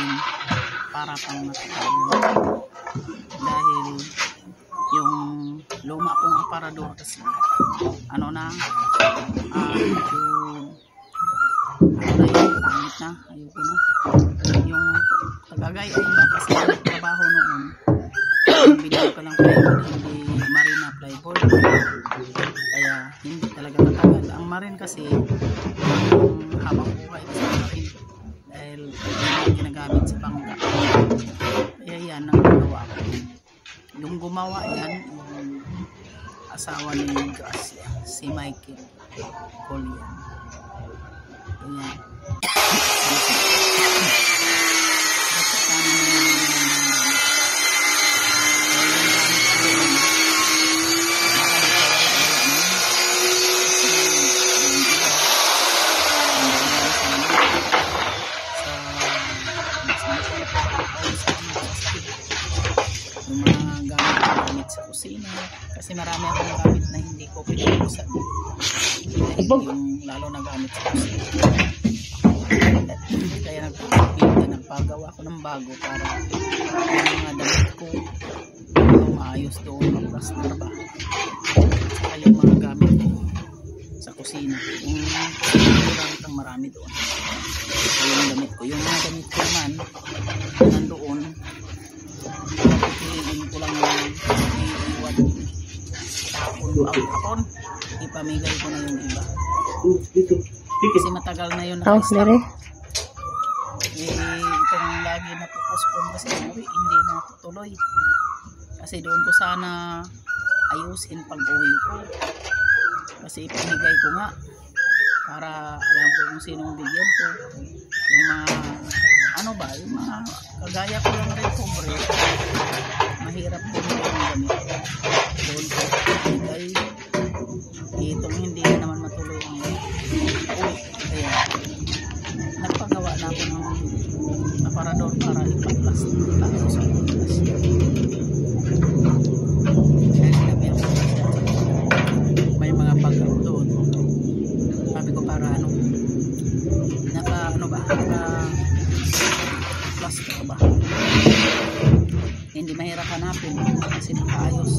namin para pang matatagal. Dahil yung luma kong aparador kasi ano na medyo yung pangit na, ayoko na. Yung tagagay ay iba kasi trabaho noon binili ko lang plywood, hindi marine na plywood, kaya hindi talaga matagal ang marine kasi habang buhay kasi marine dahil ginagamit sa bangka. Kaya yan ang ginawa ko. Yung gumawa yan yung asawa ni Gracia, si Michael Colian. Kaya yung mga gamit sa kusina kasi marami akong gamit na hindi ko pinupusan yung lalo na gamit sa kusina, kaya nagpagawa ako ng bago para yung mga damit ko maayos doon, mag-plaster ba saka yung mga gamit ko sa kusina yung marami doon. So, yung damit ko, yung mga damit ko naman nandoon, pipiliin ko lang yung iiwan tapon, ipamigay ko na yung iba kasi matagal na yun nakastop. Itong lagi napupospon kasi hindi natutuloy kasi doon ko sana ayusin pag uwi ko kasi ipamigay ko nga para alam ko kung sinong bigyan ko yung mga ano ba, yung mga kagaya ko lang rin pobre, mahirap din yung gamit doon ko ipamigay. Itong hindi naman matuloy ang uwi, kaya nagpagawa na ako ng aparador para ipaplastic ipagawa sa bukas. May mga pagkaw doon, sabi ko para ano, naka plastic ba, hindi mahirap hanapin kasi nakaayos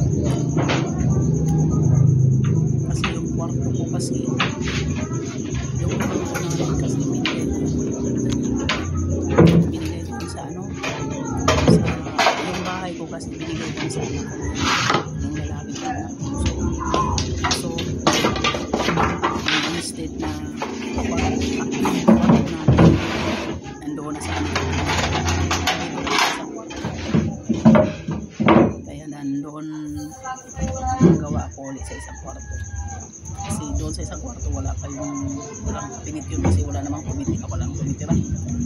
kasi yung kwarto ko kasi yung kwarto ko naman kasi binigay ko sa ano sa yung bahay ko kasi binigay ko sa anak ko yung lalaki ko so yung state na nandoon na sa anak ko kaya nandoon gawa ako ulit sa isang kwarto kasi doon sa isang kwarto wala pa yung walang pinit yun kasi wala namang committee, ako lang tumitira,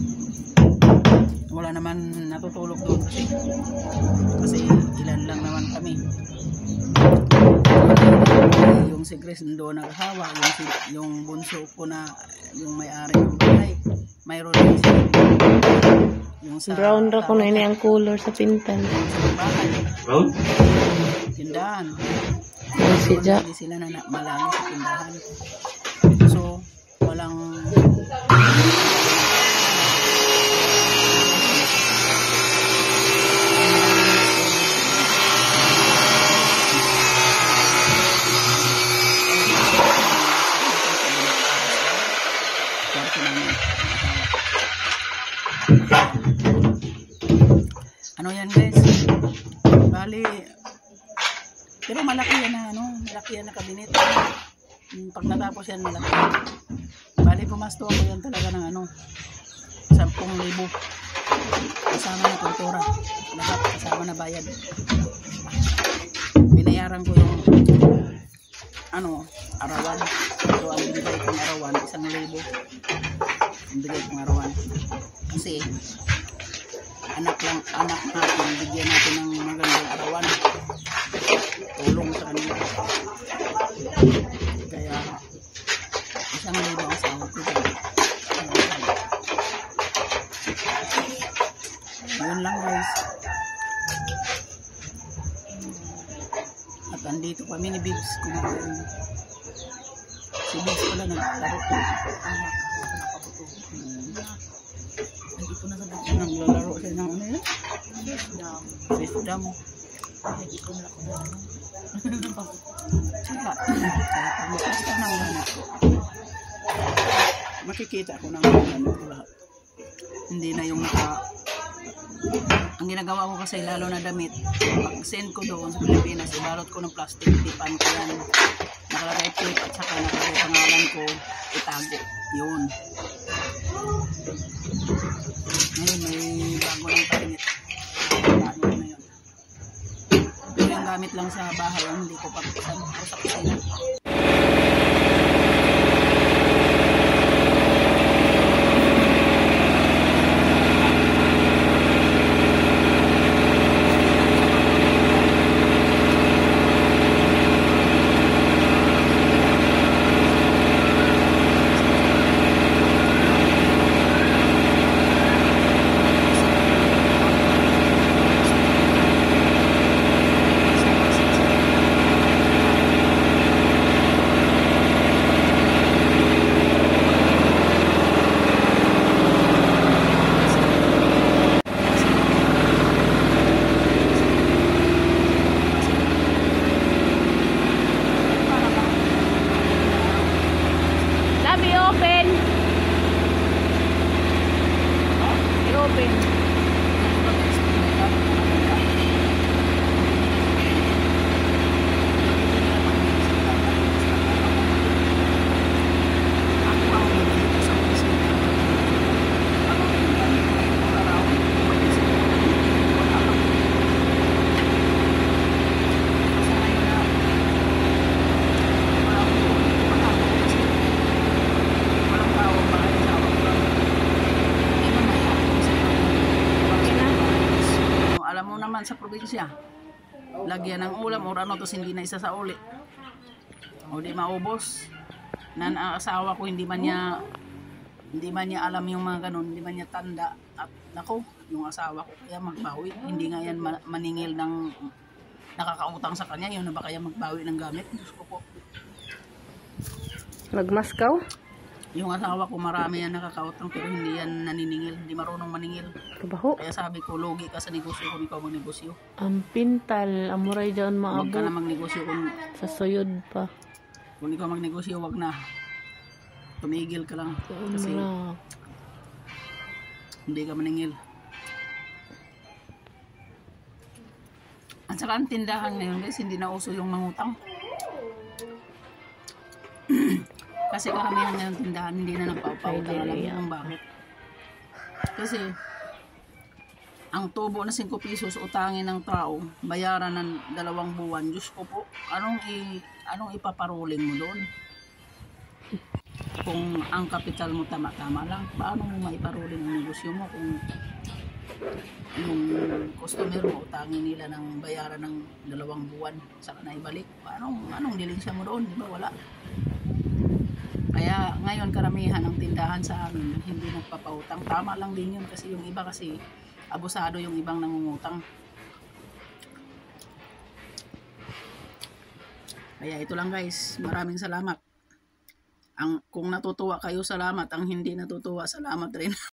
wala naman natutulog doon kasi ilan lang naman kami, yung si Grace doon naghawa, yung bunso ko na yung may-ari ng bahay mayroon din siya yung sa brown ra ko na ini ang color sa pintan brown tindahan hindi sila na malaki sa tindahan so walang ano yan guys, bali pero malaki yan na ano, malaki yan na kabinet pag natapos yan malaki bali pumasto ako yan talaga ng ano 10,000 kasama na kultura lahat, kasama na bayad, binayaran ko yung ano, arawan, so ang binigay kong arawan 1,000 ang binigay kong arawan kasi anak natin, bigyan natin ng magandang arawan, tulong sa kanila, kaya 1,000 ang sahod ko. Yun lang guys, at andito kami ni Bibs kumakain, si Bibs pala naglaro ko ko na sa dati. Naglalaro siya ng ano yun? Dam. Fifth dam. Nag-ipon na ako doon. Saka, pagbukas ka ng hanap ko. Makikita ko ng hanap ko lahat. Hindi na yung ang ginagawa ko kasi lalo na damit, pag send ko doon sa Pilipinas, ibalot ko ng plastic, tipan ko yan, nakalagay tape at saka nakalagay pangalan ko, itago. Yun. Ngayon may bago ng kainit. Ano na yun. Pero yung gamit lang sa bahay, ang hindi ko papusan ko sa kusina. Sabi, open. I-open. Alam mo naman sa probinsya, lagyan ng ulam o ano, tapos hindi na isa sa uli. O di maubos. Nan ang asawa ko hindi man niya alam yung mga ganun, hindi man niya tanda. At nako, yung asawa ko kaya magbawi. Hindi nga yan maningil ng nakakautang sa kanya, yun na ba kaya magbawi ng gamit? Diyos ko po. Nagmaskaw? Yung asawa ko marami yan nakakautang pero hindi yan naniningil, hindi marunong maningil. Kabaho. Kaya sabi ko, lugi ka sa negosyo kung ikaw magnegosyo. Ang pintal. Amuray dyan Huwag ka na maabot. magnegosyo kung Sa suyod pa. ikaw magnegosyo, wag na. Tumigil ka lang kasi Ano? hindi ka maningil. At saka ang tindahan ngayon guys, hindi na uso yung mangutang. Kasi karamihan na yung tindahan, hindi na nagpapautang. Alam mo kung bakit? Kasi ang tubo na 5 pesos utangin ng tao, bayaran ng 2 buwan. Diyos ko po, anong ipaparuling mo doon? Kung ang kapital mo tama-tama lang, paano mo maiparuling ang negosyo mo kung yung customer mo utangin nila ng bayaran ng 2 buwan saka na ibalik? Anong nilinsya mo doon? Di ba? Wala. Kaya ngayon karamihan ng tindahan sa amin hindi nagpapautang. Tama lang din yun kasi yung iba kasi abusado yung ibang nangungutang. Kaya ito lang guys, maraming salamat. Kung natutuwa kayo, salamat. Ang hindi natutuwa, salamat rin.